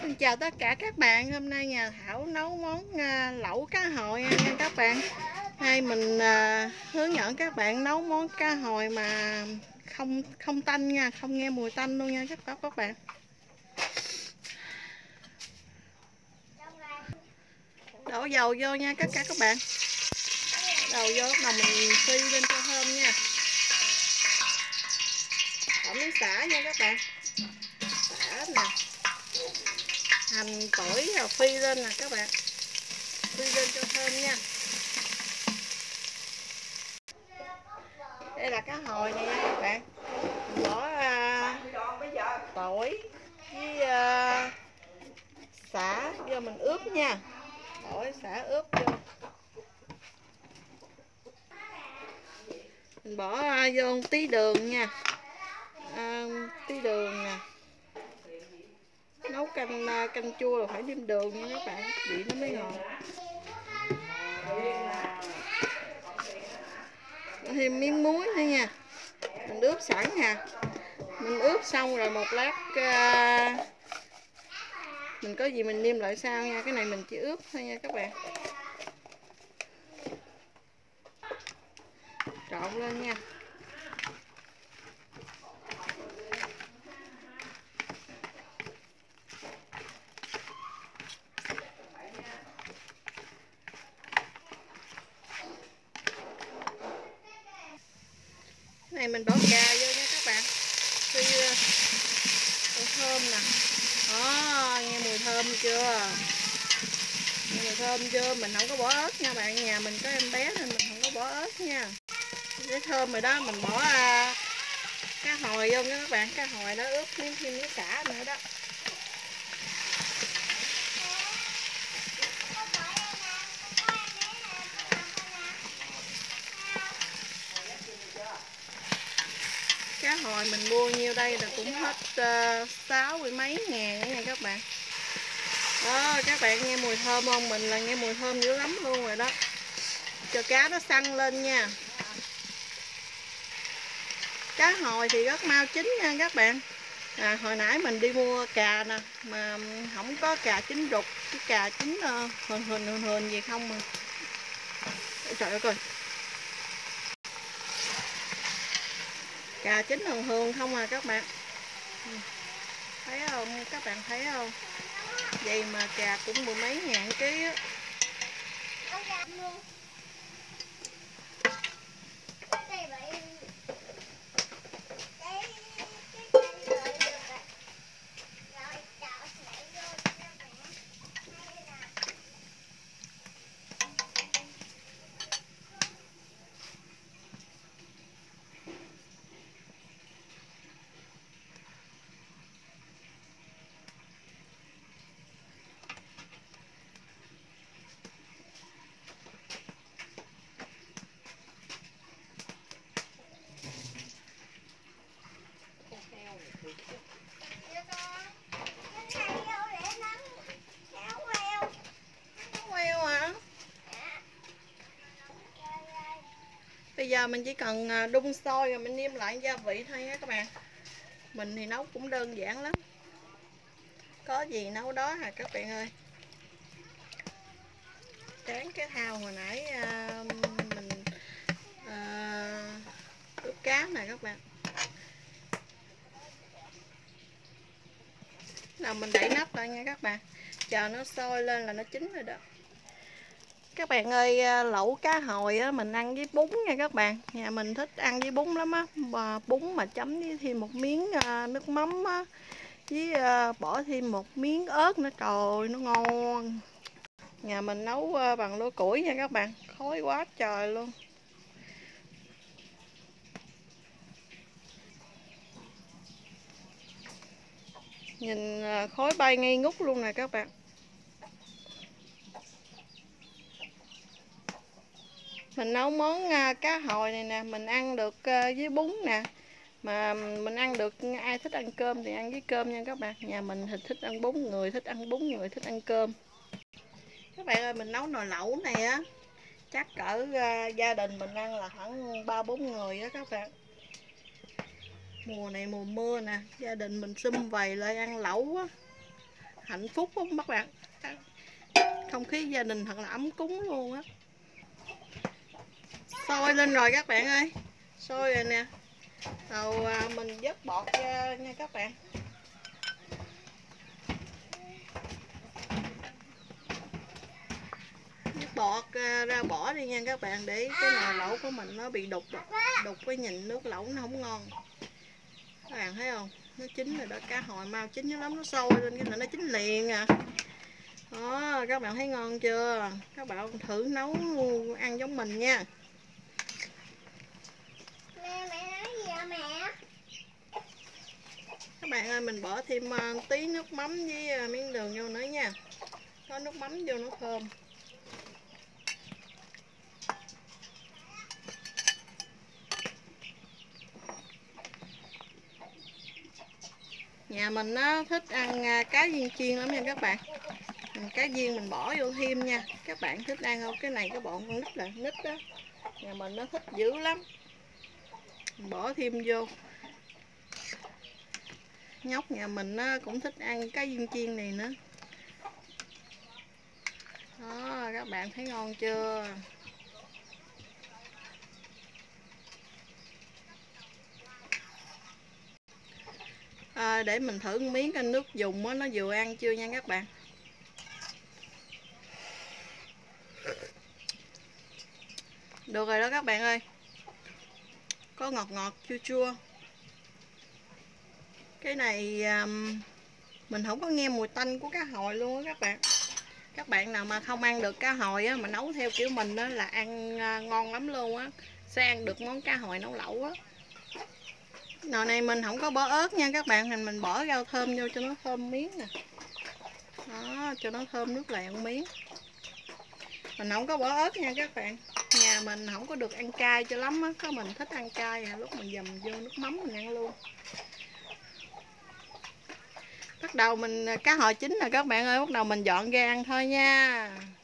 Xin chào tất cả các bạn. Hôm nay nhà Thảo nấu món lẩu cá hồi nha các bạn. Nay mình hướng dẫn các bạn nấu món cá hồi mà không tanh nha, không nghe mùi tanh luôn nha các bạn. Đổ dầu vô nha tất cả các bạn. Dầu vô lúc đầu mình phi lên cho thơm nha. Bỏ miếng xả nha các bạn. Xả nè, hành, tỏi rồi phi lên nè các bạn. Phi lên cho thơm nha. Đây là cá hồi này nha các bạn. Mình bỏ tỏi với xả vô mình ướp nha. Tỏi xả ướp vô. Mình bỏ vô một tí đường nha. Tí đường nè. Nấu canh chua là phải nêm đường nha các bạn, vị nó mới ngon. Thêm miếng muối nữa nha. Mình ướp sẵn nha. Mình ướp xong rồi một lát mình có gì mình nêm lại sau nha. Cái này mình chỉ ướp thôi nha các bạn. Trộn lên nha. Cái này mình bỏ cà vô nha các bạn. Phi thơm nè. Đó, nghe mùi thơm chưa? Nghe mùi thơm chưa? Mình không có bỏ ớt nha bạn. Nhà mình có em bé nên mình không có bỏ ớt nha. Cái thơm rồi đó, mình bỏ cá hồi vô nha các bạn. Cá hồi đó ướp thêm miếng xả nữa đó. Cá hồi mình mua nhiêu đây là cũng hết 60 mấy ngàn nữa nha các bạn. Đó, các bạn nghe mùi thơm không? Mình là nghe mùi thơm dữ lắm luôn rồi đó. Cho cá nó săn lên nha. Cá hồi thì rất mau chín nha các bạn. Hồi nãy mình đi mua cà nè, mà không có cà chín rụt, cái cà chín hờn gì không mà. Trời ơi coi. Cà chín hường không à các bạn. Thấy không? Các bạn thấy không? Vậy mà cà cũng mười mấy ngàn ký á. Bây giờ mình chỉ cần đun sôi rồi mình nêm lại gia vị thôi nha các bạn. Mình thì nấu cũng đơn giản lắm. Có gì nấu đó hả các bạn ơi. Tráng cái thau hồi nãy mình ướp cá nè các bạn. Nào mình đậy nắp lại nha các bạn. Chờ nó sôi lên là nó chín rồi đó. Các bạn ơi, lẩu cá hồi á, mình ăn với bún nha các bạn. Nhà mình thích ăn với bún lắm á. Bún mà chấm với thêm một miếng nước mắm á, với bỏ thêm một miếng ớt nữa, trời nó ngon. Nhà mình nấu bằng lửa củi nha các bạn. Khói quá trời luôn. Nhìn khói bay nghi ngút luôn nè các bạn. Mình nấu món cá hồi này nè, mình ăn được với bún nè. Mà mình ăn được, ai thích ăn cơm thì ăn với cơm nha các bạn. Nhà mình thì thích ăn bún, người thích ăn bún, người thích ăn cơm. Các bạn ơi, mình nấu nồi lẩu này á, chắc cỡ gia đình mình ăn là khoảng 3-4 người á các bạn. Mùa này mùa mưa nè, gia đình mình sum vầy lại ăn lẩu á. hạnh phúc không các bạn, không khí gia đình thật là ấm cúng luôn á. Sôi lên rồi các bạn ơi, sôi rồi nè. Rồi mình vớt bọt ra nha các bạn. Vớt bọt ra bỏ đi nha các bạn, để cái nồi lẩu của mình nó bị đục với nhìn nước lẩu nó không ngon. Các bạn thấy không, nó chín rồi đó, cá hồi mau chín dữ lắm, nó sôi lên cái là nó chín liền à. Đó, các bạn thấy ngon chưa? Các bạn thử nấu ăn giống mình nha. Mẹ nói gì vậy mẹ? Các bạn ơi, mình bỏ thêm tí nước mắm với miếng đường vô nữa nha. Có nước mắm vô nó thơm. Nhà mình nó thích ăn cá viên chiên lắm nha các bạn. Cá viên mình bỏ vô thêm nha. Các bạn thích ăn không? Cái này cái bọn con nít là nít đó. Nhà mình nó thích dữ lắm. Mình bỏ thêm vô. Nhóc nhà mình nó cũng thích ăn cá viên chiên này nữa. Đó, các bạn thấy ngon chưa? Để mình thử một miếng cái nước dùng đó, nó vừa ăn chưa nha các bạn. Được rồi đó các bạn ơi. Có ngọt ngọt chua chua. Cái này mình không có nghe mùi tanh của cá hồi luôn á các bạn. Các bạn nào mà không ăn được cá hồi á, mà nấu theo kiểu mình đó là ăn ngon lắm luôn á. Sẽ ăn được món cá hồi nấu lẩu á. Nồi này mình không có bỏ ớt nha các bạn, mình bỏ rau thơm vô cho nó thơm miếng nè. Đó, cho nó thơm nước lèo miếng. Mình không có bỏ ớt nha các bạn. Nhà mình không có được ăn cay cho lắm á, có mình thích ăn cay à, lúc mình dầm vô nước mắm mình ăn luôn. Bắt đầu mình cá hồi chín rồi các bạn ơi, bắt đầu mình dọn ra ăn thôi nha.